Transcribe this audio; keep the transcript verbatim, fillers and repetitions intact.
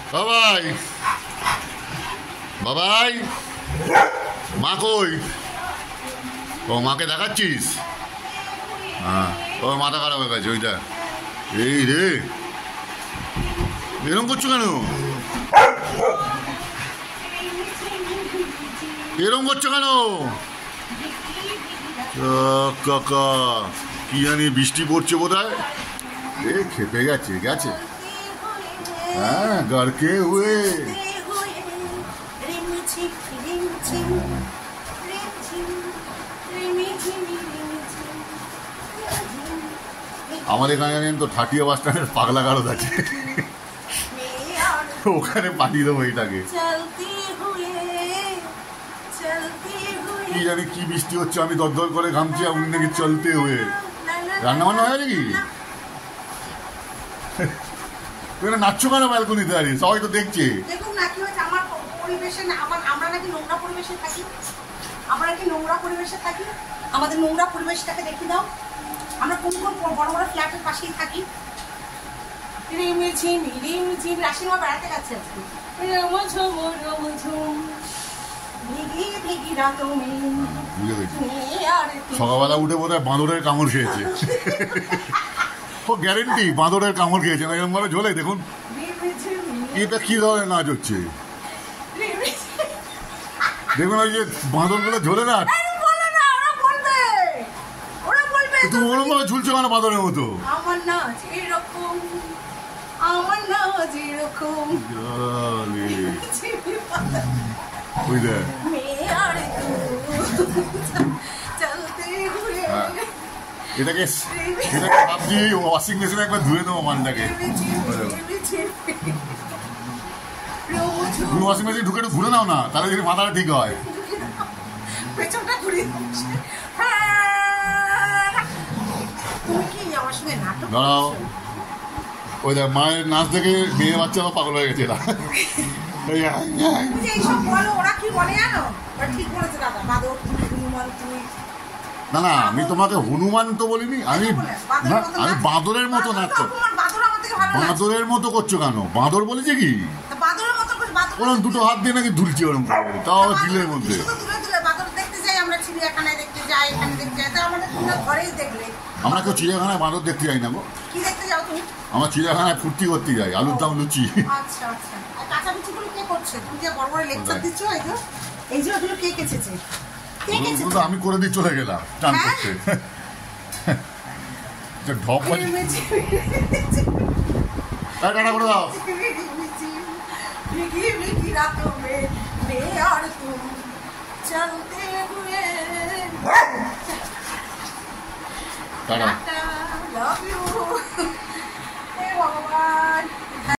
বাবাই বাবাই মা কই? ও মাকে দেখাচ্ছিস? হ্যাঁ, ও মাথা খারাপ হয়ে গেছে ওইটা। এই রে, এরকম করছো কেন? এরকম করছো কেন? কাকা কি জানি বৃষ্টি পড়ছে বোধ হয়। এ খেপে গেছে গেছে হ্যাঁ গাড়কে হুয়ে। আমাদের এখানে জানেন তো ঠাটিয়া বাস স্ট্যান্ডের পাগলা গারদ আছে, ওখানে পাঠিয়ে দেবো এইটাকে। কি জানি কি বৃষ্টি হচ্ছে, আমি দরদর করে ঘামছি, আমি নাকি চলতে হয়ে। রান্না বান্না হয়ে গেছে কি? তুই নাচছো কেন ব্যালকনিতে দাঁড়িয়ে? সবাই তো দেখছে। দেখুন না কি হচ্ছে আমার পরিবেশে, আমার আমরা নাকি নোংরা পরিবেশে থাকি, আমরা নাকি নোংরা পরিবেশে থাকি। আমাদের নোংরা পরিবেশটাকে দেখি দাও। আমরা কোন কোন বড় বড় ফ্ল্যাটের পাশেই থাকি। রিমঝিম রিমঝিম রাশিমা বেড়াতে গেছে আজকে। রমঝম রমঝম ভিগি ভিগি রাত মে। সকালবেলা উঠে বোধ হয় বাঁদরের কামড় খেয়েছে। ও গ্যারেন্টি বাঁদরের কামড় খেয়েছে না, এরকম ভাবে ঝোলে। দেখুন এটা কি ধরনের নাচ হচ্ছে দেখুন, ওই যে বাঁদর গুলো ঝোলে না। তুমি ওরকম ভাবে ঝুলছো কেন বাঁদরের মতো? আমার নাচ এরকম, আমার নাচ এরকম। ওই দেখ এটাকে এটাকে ভাবছি ওয়াশিং মেশিনে একবার ধুয়ে দেবো মালটাকে। তুমি ওয়াশিং মেশিন ঢুকে একটু ঘুরে নাও না, তাহলে যদি মাথাটা ঠিক হয়। দাঁড়াও, ওই দেখ মায়ের নাচ দেখে মেয়ে বাচ্চা পাগল হয়ে গেছে। না না, আমি তোমাকে হনুমান তো বলিনি, আমি আমি বাঁদরের মতো নাচ করো। বাঁদরের মতো করছো কেন? বাঁদর বলেছে কি? ওরকম দুটো হাত দিয়ে নাকি দুলছি ওরকম, তাও দিলের মধ্যে। আমরা কেউ চিড়িয়াখানায় বাঁদর দেখতে যাই না গো। আমরা চিড়িয়াখানায় ফুর্তি করতে যাই, আলুর দাম লুচি। আমি করে দিয়ে চলে গেলাম চান করতে। ঢপ টাটা করে দাও। টাটা।